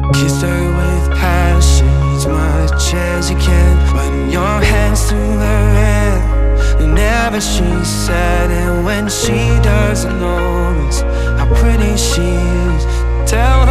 Kiss her with passion as much as you can. Run your hands through her hair whenever she's sad. And when she doesn't notice how pretty she is, tell her